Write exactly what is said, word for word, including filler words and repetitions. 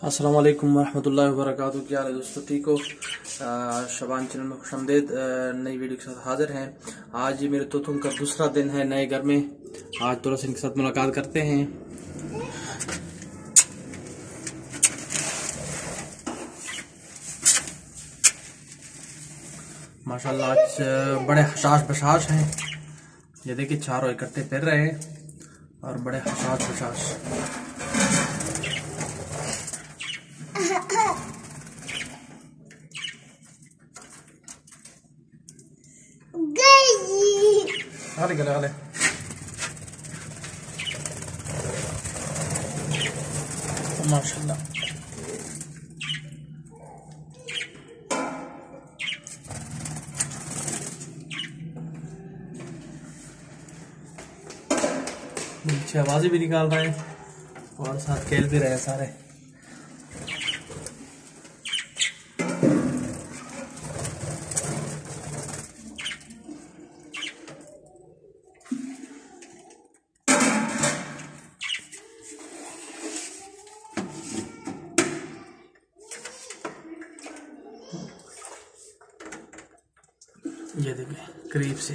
अस्सलाम वालेकुम रहमतुल्लाहि व बरकातुहू। क्या हाल है दोस्तों, ठीक हो? शबान चैनल में खुशामदीद। नई वीडियो के साथ हाजिर हैं। आज मेरे तोतों का दूसरा दिन है नए घर में। आज थोड़ा सा इनके साथ मुलाकात करते हैं। माशाल्लाह आज बड़े हशाश बशाश हैं। ये देखिए चारों इकट्ठे फिर रहे हैं और बड़े हशाश बशाश। गले गले गले माशाल्लाह। नीचे आवाजें भी निकाल रहे हैं और साथ खेल भी रहे हैं सारे। ये देखिए करीब से